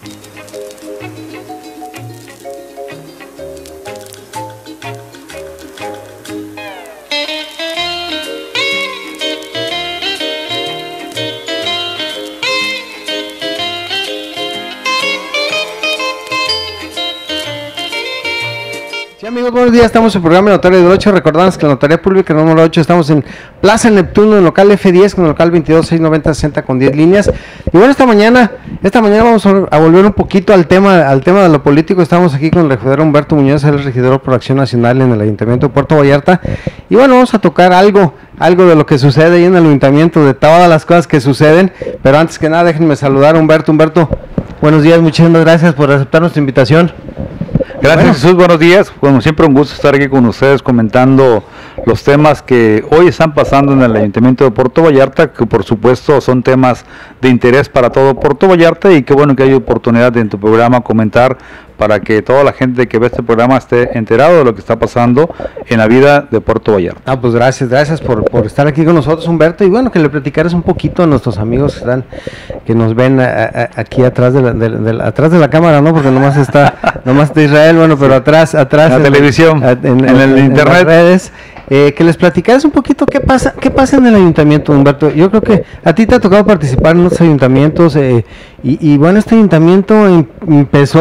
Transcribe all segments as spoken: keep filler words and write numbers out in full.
Sí, amigos, buenos días, estamos en el programa Notario del ocho, recordamos que la Notaría Pública número ocho, estamos en Plaza Neptuno, en local F diez, con el local veintidós, seiscientos noventa, sesenta con diez líneas. Y bueno, esta mañana, esta mañana vamos a volver un poquito al tema, al tema de lo político. Estamos aquí con el regidor Humberto Muñoz, el regidor por Acción Nacional en el Ayuntamiento de Puerto Vallarta. Y bueno, vamos a tocar algo, algo de lo que sucede ahí en el Ayuntamiento, de todas las cosas que suceden. Pero antes que nada, déjenme saludar a Humberto. Humberto, buenos días, muchísimas gracias por aceptar nuestra invitación. Gracias, bueno. Jesús, buenos días. Como siempre, un gusto estar aquí con ustedes comentando los temas que hoy están pasando en el Ayuntamiento de Puerto Vallarta, que por supuesto son temas de interés para todo Puerto Vallarta, y qué bueno que hay oportunidad de en tu programa comentar para que toda la gente que ve este programa esté enterado de lo que está pasando en la vida de Puerto Vallarta. Ah, pues gracias, gracias por, por estar aquí con nosotros, Humberto, y bueno, que le platicaras un poquito a nuestros amigos que están, que nos ven a, a, aquí atrás de la, de, de la, atrás de la cámara, ¿no? Porque nomás está, nomás está Israel, bueno, pero atrás, atrás. En la en televisión, en, en, en, en el en, internet. En las redes. Eh, que les platicaras un poquito qué pasa, qué pasa en el ayuntamiento, Humberto. Yo creo que a ti te ha tocado participar en otros ayuntamientos, eh, y, y bueno, este ayuntamiento em, empezó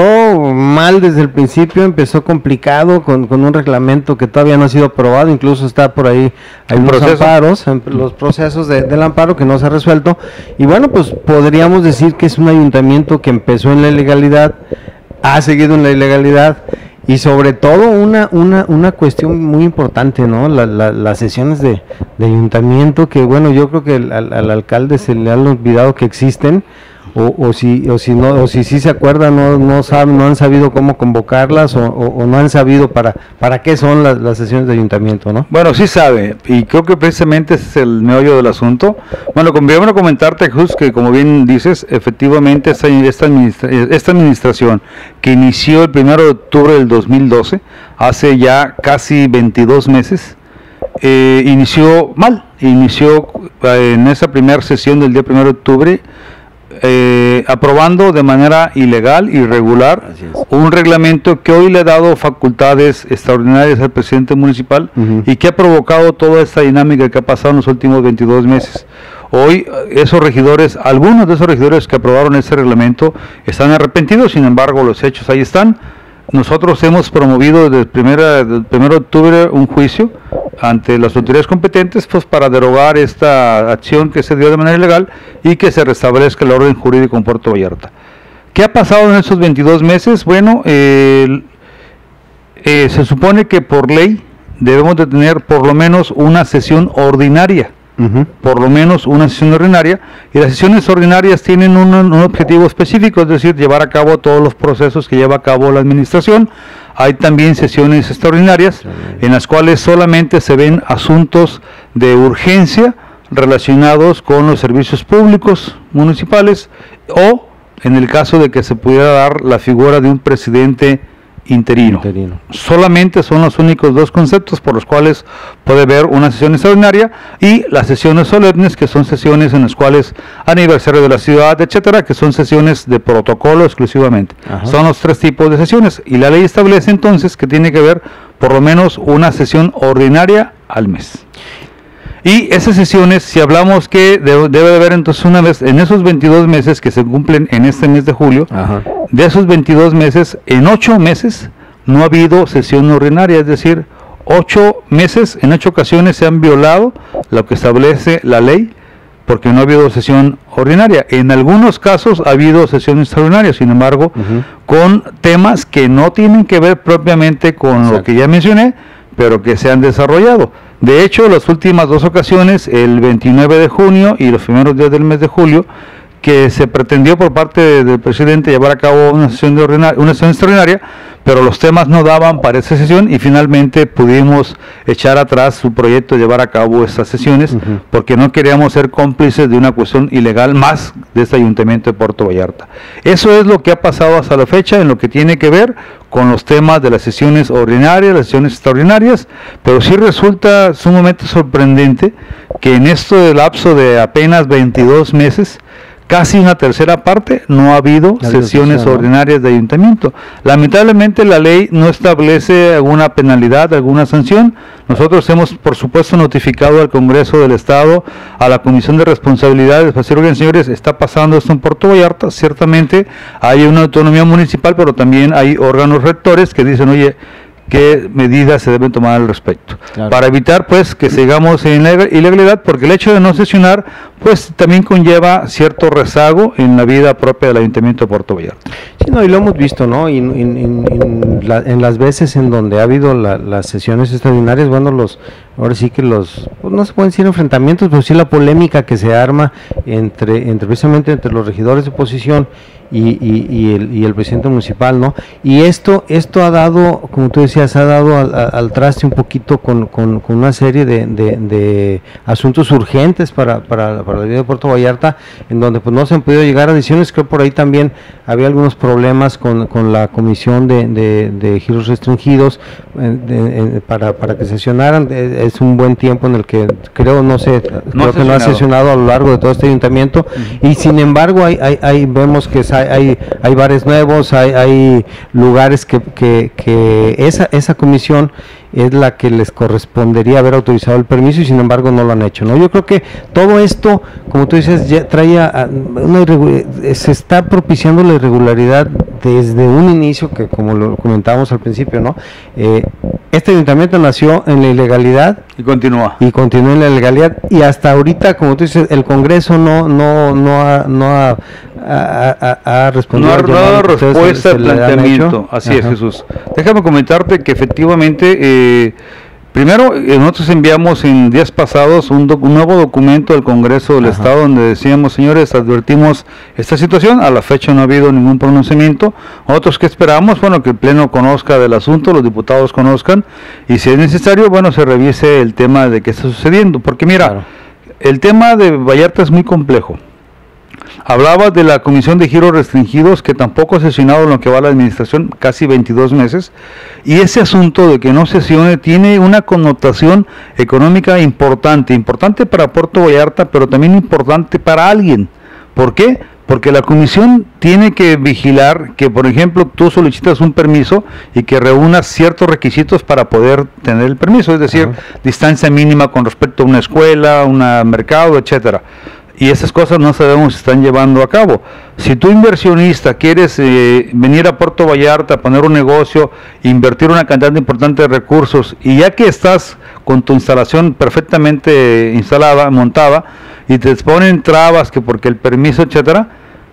mal desde el principio, empezó complicado con, con un reglamento que todavía no ha sido aprobado, incluso está por ahí, hay unos proceso? amparos, los procesos de, del amparo que no se ha resuelto, y bueno, pues podríamos decir que es un ayuntamiento que empezó en la ilegalidad, ha seguido en la ilegalidad. Y sobre todo una una una cuestión muy importante, ¿no? La, la, las sesiones de, de ayuntamiento, que bueno, yo creo que el, al, al alcalde se le han olvidado que existen, o, o si o si no o si sí se acuerdan, no no saben, no han sabido cómo convocarlas, o, o, o no han sabido para para qué son las, las sesiones de ayuntamiento, ¿no? Bueno, sí sabe, y creo que precisamente ese es el meollo del asunto. Bueno, conviene comentarte, Jesús, que como bien dices, efectivamente esta, esta, administra esta administración que inició el primero de octubre del dos mil doce, hace ya casi veintidós meses, eh, inició mal, inició eh, en esa primera sesión del día primero de octubre, Eh, aprobando de manera ilegal, irregular, un reglamento que hoy le ha dado facultades extraordinarias al presidente municipal, uh-huh, y que ha provocado toda esta dinámica que ha pasado en los últimos veintidós meses. Hoy esos regidores, algunos de esos regidores que aprobaron ese reglamento están arrepentidos, sin embargo los hechos ahí están. Nosotros hemos promovido desde el primero de octubre un juicio ante las autoridades competentes, pues para derogar esta acción que se dio de manera ilegal y que se restablezca el orden jurídico en Puerto Vallarta. ¿Qué ha pasado en esos veintidós meses? Bueno, eh, eh, se supone que por ley debemos de tener por lo menos una sesión ordinaria. Uh-huh. Por lo menos una sesión ordinaria, y las sesiones ordinarias tienen un, un objetivo específico, es decir, llevar a cabo todos los procesos que lleva a cabo la administración. Hay también sesiones extraordinarias, uh-huh, en las cuales solamente se ven asuntos de urgencia relacionados con los servicios públicos municipales, o en el caso de que se pudiera dar la figura de un presidente interino. interino. Solamente son los únicos dos conceptos por los cuales puede haber una sesión extraordinaria, y las sesiones solemnes, que son sesiones en las cuales aniversario de la ciudad, etcétera, que son sesiones de protocolo exclusivamente. Ajá. Son los tres tipos de sesiones, y la ley establece entonces que tiene que haber por lo menos una sesión ordinaria al mes. Y esas sesiones, si hablamos que debe, debe de haber entonces una vez, en esos veintidós meses que se cumplen en este mes de julio, ajá, de esos veintidós meses, en ocho meses no ha habido sesión ordinaria, es decir, ocho meses, en ocho ocasiones se han violado lo que establece la ley, porque no ha habido sesión ordinaria. En algunos casos ha habido sesión extraordinaria, sin embargo, uh-huh, con temas que no tienen que ver propiamente con, exacto, lo que ya mencioné, pero que se han desarrollado. De hecho, las últimas dos ocasiones, el veintinueve de junio y los primeros días del mes de julio, que se pretendió por parte del presidente llevar a cabo una sesión, de ordinaria, una sesión extraordinaria, pero los temas no daban para esa sesión, y finalmente pudimos echar atrás su proyecto de llevar a cabo estas sesiones, uh-huh, porque no queríamos ser cómplices de una cuestión ilegal más de este ayuntamiento de Puerto Vallarta. Eso es lo que ha pasado hasta la fecha en lo que tiene que ver con los temas de las sesiones ordinarias, las sesiones extraordinarias, pero sí resulta sumamente sorprendente que en este lapso de apenas veintidós meses casi una tercera parte no ha habido La sesiones sesión, ¿no? ordinarias de ayuntamiento. Lamentablemente la ley no establece alguna penalidad, alguna sanción. Nosotros hemos, por supuesto, notificado al Congreso del Estado, a la Comisión de Responsabilidades, para decir, oigan, señores, está pasando esto en Puerto Vallarta. Ciertamente hay una autonomía municipal, pero también hay órganos rectores que dicen, oye, qué medidas se deben tomar al respecto, claro, para evitar pues que sigamos en la ilegalidad, porque el hecho de no sesionar pues también conlleva cierto rezago en la vida propia del Ayuntamiento de Puerto Vallarta. Sí, no, y lo hemos visto, ¿no? Y, en, en, en, la, en las veces en donde ha habido la, las sesiones extraordinarias, bueno, los, ahora sí que los, pues no se pueden decir enfrentamientos, pero sí la polémica que se arma entre, entre precisamente entre los regidores de oposición y, y, y, el, y el presidente municipal, ¿no? Y esto, esto ha dado, como tú decías, ha dado al, al traste un poquito con, con, con una serie de, de, de asuntos urgentes para, para, para la vida de Puerto Vallarta, en donde pues no se han podido llegar a decisiones. Creo por ahí también había algunos problemas con, con la comisión de, de, de giros restringidos eh, de, de, para, para que sesionaran. Eh, es un buen tiempo en el que creo, no sé, no creo que no ha sesionado a lo largo de todo este ayuntamiento, uh-huh. Y sin embargo hay, hay, hay vemos que hay, hay, hay bares nuevos, hay, hay lugares que, que, que esa, esa comisión es la que les correspondería haber autorizado el permiso y sin embargo no lo han hecho, ¿no? Yo creo que todo esto, como tú dices, ya traía una se está propiciando la irregularidad desde un inicio, que como lo comentábamos al principio, ¿no? Eh, este ayuntamiento nació en la ilegalidad y continúa y continúa en la ilegalidad, y hasta ahorita, como tú dices, el Congreso no no no ha, no ha, ha, ha, ha respondido, no ha dado respuesta al planteamiento. Así Ajá. Es, Jesús. Déjame comentarte que efectivamente eh, primero, eh, nosotros enviamos en días pasados un, doc, un nuevo documento al Congreso del Ajá. Estado, donde decíamos, señores, advertimos esta situación. A la fecha no ha habido ningún pronunciamiento. Nosotros que esperamos, bueno, que el Pleno conozca del asunto, los diputados conozcan, y si es necesario, bueno, se revise el tema de qué está sucediendo, porque mira, claro, el tema de Vallarta es muy complejo. Hablaba de la Comisión de Giros Restringidos, que tampoco ha sesionado en lo que va a la administración, casi veintidós meses, y ese asunto de que no sesione tiene una connotación económica importante, importante para Puerto Vallarta, pero también importante para alguien. ¿Por qué? Porque la comisión tiene que vigilar que, por ejemplo, tú solicitas un permiso y que reúnas ciertos requisitos para poder tener el permiso, es decir, uh-huh. distancia mínima con respecto a una escuela, un mercado, etcétera. Y esas cosas no sabemos si están llevando a cabo. Si tú, inversionista, quieres eh, venir a Puerto Vallarta, poner un negocio, invertir una cantidad importante de recursos, y ya que estás con tu instalación perfectamente instalada, montada, y te ponen trabas, que porque el permiso, etcétera,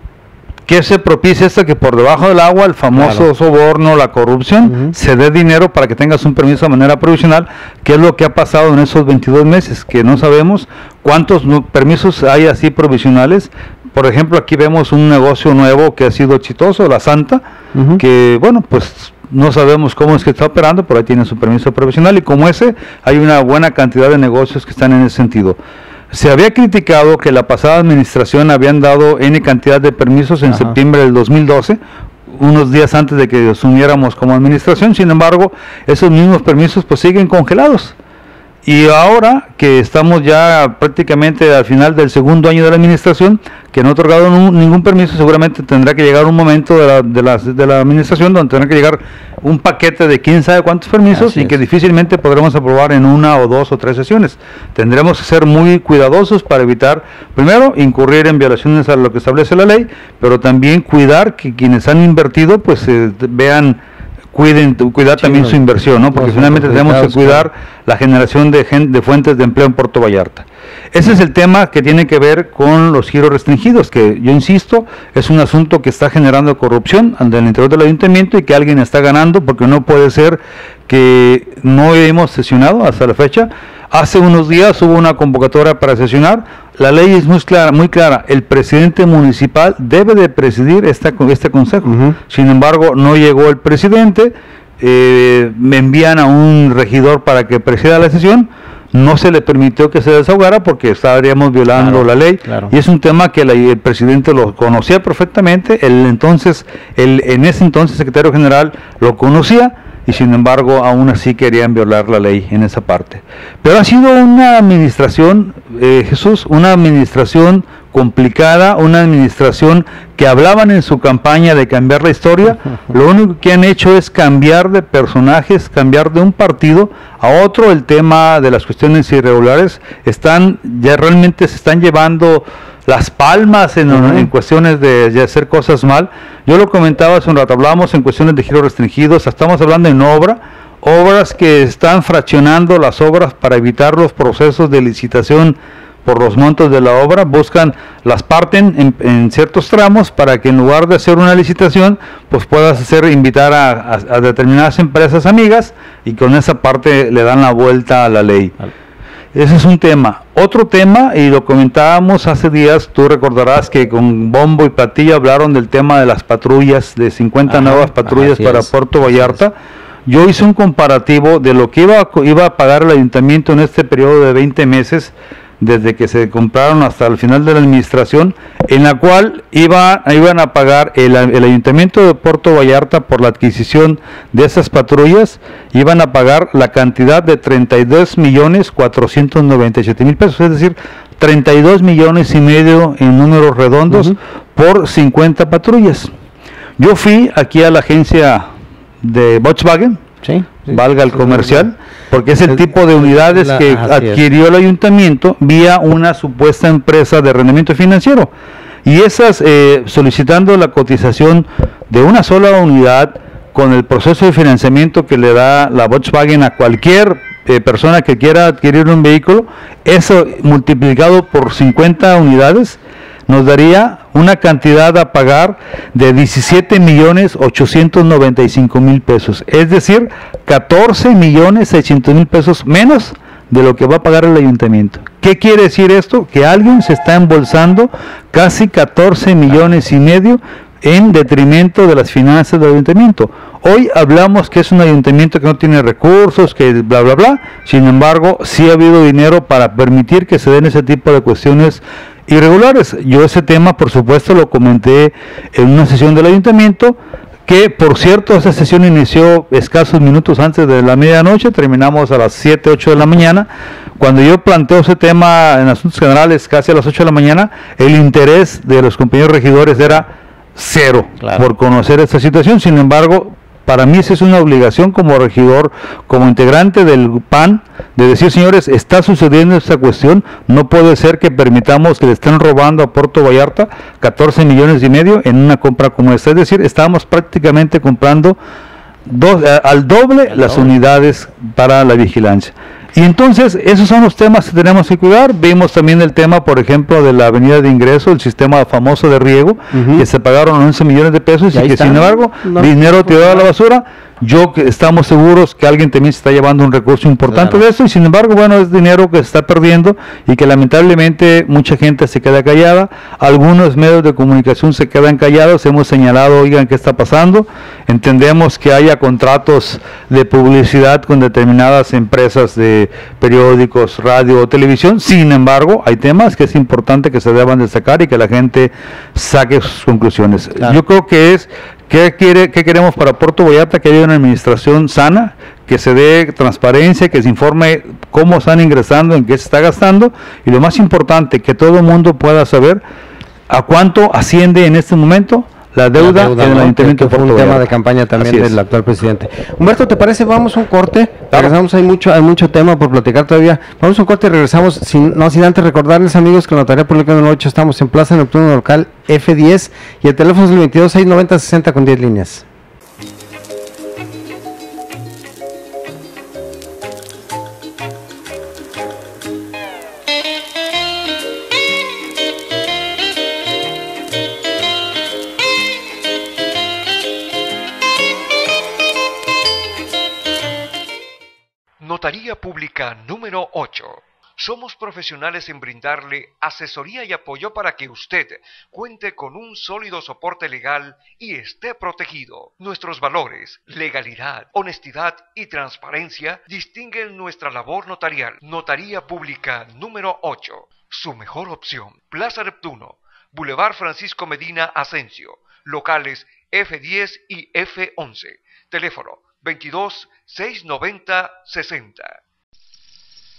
¿qué se propicia esto? Que por debajo del agua el famoso claro. soborno, la corrupción, uh-huh. se dé dinero para que tengas un permiso de manera provisional, que es lo que ha pasado en esos veintidós meses, que no sabemos cuántos no, permisos hay así provisionales. Por ejemplo, aquí vemos un negocio nuevo que ha sido exitoso, La Santa, uh-huh. que bueno, pues no sabemos cómo es que está operando, pero ahí tiene su permiso provisional, y como ese, hay una buena cantidad de negocios que están en ese sentido. Se había criticado que la pasada administración habían dado N cantidad de permisos en Ajá. septiembre del dos mil doce, unos días antes de que asumiéramos como administración. Sin embargo, esos mismos permisos pues siguen congelados. Y ahora que estamos ya prácticamente al final del segundo año de la administración, que no ha otorgado no, ningún permiso, seguramente tendrá que llegar un momento de la, de, la, de la administración donde tendrá que llegar un paquete de quién sabe cuántos permisos. Así y es. Que difícilmente podremos aprobar en una o dos o tres sesiones. Tendremos que ser muy cuidadosos para evitar, primero, incurrir en violaciones a lo que establece la ley, pero también cuidar que quienes han invertido pues eh, vean, cuiden, cuidar sí, también no, su inversión, ¿no? Porque finalmente tenemos que cuidar claro. la generación de, gen, de fuentes de empleo en Puerto Vallarta. Ese es el tema que tiene que ver con los giros restringidos, que yo insisto, es un asunto que está generando corrupción al interior del ayuntamiento y que alguien está ganando, porque no puede ser que no hemos sesionado hasta la fecha. Hace unos días hubo una convocatoria para sesionar. La ley es muy clara, muy clara. El presidente municipal debe de presidir esta, este consejo. Uh-huh. Sin embargo, no llegó el presidente. Eh, me envían a un regidor para que presida la sesión. No se le permitió que se desahogara porque estaríamos violando claro, la ley. Claro. Y es un tema que la, el presidente lo conocía perfectamente. El entonces, el en ese entonces secretario general lo conocía. Y sin embargo, aún así querían violar la ley en esa parte. Pero ha sido una administración, eh, Jesús, una administración complicada, una administración que hablaban en su campaña de cambiar la historia, lo único que han hecho es cambiar de personajes, cambiar de un partido a otro. El tema de las cuestiones irregulares, están ya realmente se están llevando las palmas en, uh-huh. en cuestiones de, de hacer cosas mal. Yo lo comentaba hace un rato, hablábamos en cuestiones de giros restringidos, estamos hablando en obra, obras que están fraccionando las obras para evitar los procesos de licitación por los montos de la obra, buscan, las parten en, en ciertos tramos para que en lugar de hacer una licitación, pues puedas hacer, invitar a, a, a determinadas empresas amigas y con esa parte le dan la vuelta a la ley. Ese es un tema. Otro tema, y lo comentábamos hace días, tú recordarás que con bombo y platillo hablaron del tema de las patrullas, de cincuenta ajá, nuevas patrullas para es. Puerto Vallarta. Yo hice un comparativo de lo que iba a, iba a pagar el ayuntamiento en este periodo de veinte meses, desde que se compraron hasta el final de la administración, en la cual iba, iban a pagar el, el ayuntamiento de Puerto Vallarta por la adquisición de esas patrullas, iban a pagar la cantidad de treinta y dos millones cuatrocientos noventa y siete mil pesos, es decir, treinta y dos millones y medio en números redondos uh-huh. por cincuenta patrullas. Yo fui aquí a la agencia de Volkswagen, sí, sí, valga el comercial, porque es el tipo de unidades la, que adquirió es. el ayuntamiento vía una supuesta empresa de rendimiento financiero, y esas eh, solicitando la cotización de una sola unidad con el proceso de financiamiento que le da la Volkswagen a cualquier eh, persona que quiera adquirir un vehículo, eso multiplicado por cincuenta unidades nos daría una cantidad a pagar de diecisiete millones ochocientos noventa y cinco mil pesos, es decir, catorce millones seiscientos mil pesos menos de lo que va a pagar el ayuntamiento. ¿Qué quiere decir esto? Que alguien se está embolsando casi catorce millones y medio en detrimento de las finanzas del ayuntamiento. Hoy hablamos que es un ayuntamiento que no tiene recursos, que bla bla bla, sin embargo sí ha habido dinero para permitir que se den ese tipo de cuestiones irregulares. Yo ese tema, por supuesto, lo comenté en una sesión del ayuntamiento, que por cierto esa sesión inició escasos minutos antes de la medianoche, terminamos a las siete, ocho de la mañana. Cuando yo planteo ese tema en asuntos generales casi a las ocho de la mañana, el interés de los compañeros regidores era cero, claro, por conocer esta situación. Sin embargo, para mí esa es una obligación como regidor, como integrante del P A N, de decir, señores, está sucediendo esta cuestión, no puede ser que permitamos que le estén robando a Puerto Vallarta catorce millones y medio en una compra como esta. Es decir, estábamos prácticamente comprando dos, eh, al doble las unidades para la vigilancia. Y entonces, esos son los temas que tenemos que cuidar. Vimos también el tema, por ejemplo, de la avenida de ingreso, el sistema famoso de riego, uh-huh, que se pagaron once millones de pesos y, y que, está, sin embargo, no, dinero tirado a la basura. Yo que estamos seguros que alguien también se está llevando un recurso importante, claro, de eso, y sin embargo, bueno, es dinero que se está perdiendo y que lamentablemente mucha gente se queda callada, algunos medios de comunicación se quedan callados. Hemos señalado, oigan, ¿qué está pasando? Entendemos que haya contratos de publicidad con determinadas empresas de periódicos, radio o televisión, sin embargo, hay temas que es importante que se deban destacar y que la gente saque sus conclusiones. Claro. Yo creo que es ¿Qué, quiere, ¿Qué queremos para Puerto Vallarta? Que haya una administración sana, que se dé transparencia, que se informe cómo están ingresando, en qué se está gastando, y lo más importante, que todo el mundo pueda saber a cuánto asciende en este momento la deuda, la deuda en el, ¿no?, ayuntamiento de Puerto Vallarta. Un tema de campaña también del actual presidente. Humberto, ¿te parece? Vamos a un corte, claro, regresamos, hay mucho hay mucho tema por platicar todavía. Vamos a un corte y regresamos, sin, no sin antes recordarles, amigos, que la Notaría Pública número ocho estamos en Plaza Nocturno Local F diez y el teléfono es el veintidós seiscientos noventa sesenta con diez líneas. Notaría Pública número ocho. Somos profesionales en brindarle asesoría y apoyo para que usted cuente con un sólido soporte legal y esté protegido. Nuestros valores, legalidad, honestidad y transparencia distinguen nuestra labor notarial. Notaría Pública número ocho. Su mejor opción. Plaza Neptuno, Boulevard Francisco Medina Asensio. Locales F diez y F once. Teléfono veintidós seiscientos noventa sesenta.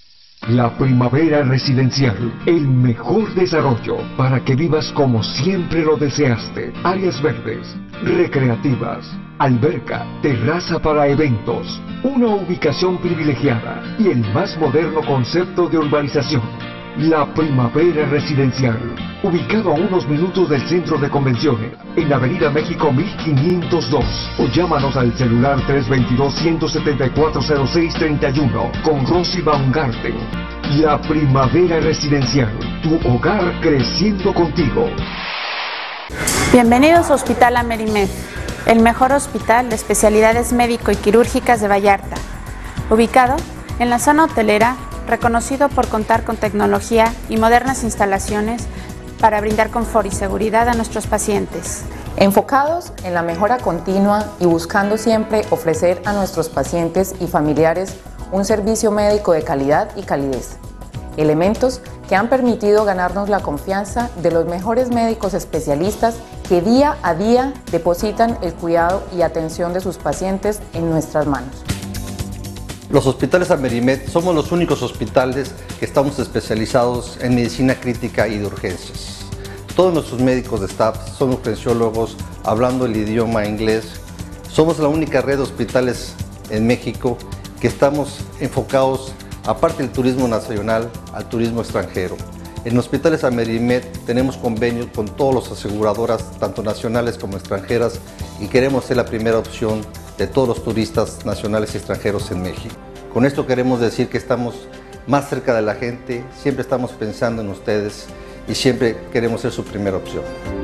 La Primavera Residencial, el mejor desarrollo para que vivas como siempre lo deseaste. Áreas verdes, recreativas, alberca, terraza para eventos, una ubicación privilegiada y el más moderno concepto de urbanización. La Primavera Residencial, ubicado a unos minutos del centro de convenciones, en Avenida México mil quinientos dos, o llámanos al celular tres dos dos, uno siete cuatro, cero seis tres uno con Rosy Baumgarten. La Primavera Residencial, tu hogar creciendo contigo. Bienvenidos a Hospital Amerimed, el mejor hospital de especialidades médico y quirúrgicas de Vallarta, ubicado en la zona hotelera, reconocido por contar con tecnología y modernas instalaciones para brindar confort y seguridad a nuestros pacientes. Enfocados en la mejora continua y buscando siempre ofrecer a nuestros pacientes y familiares un servicio médico de calidad y calidez. Elementos que han permitido ganarnos la confianza de los mejores médicos especialistas que día a día depositan el cuidado y atención de sus pacientes en nuestras manos. Los hospitales Amerimed somos los únicos hospitales que estamos especializados en medicina crítica y de urgencias. Todos nuestros médicos de staff son urgenciólogos hablando el idioma inglés. Somos la única red de hospitales en México que estamos enfocados, aparte del turismo nacional, al turismo extranjero. En Hospitales Amerimed tenemos convenios con todas las aseguradoras, tanto nacionales como extranjeras, y queremos ser la primera opción de todos los turistas nacionales y extranjeros en México. Con esto queremos decir que estamos más cerca de la gente, siempre estamos pensando en ustedes y siempre queremos ser su primera opción.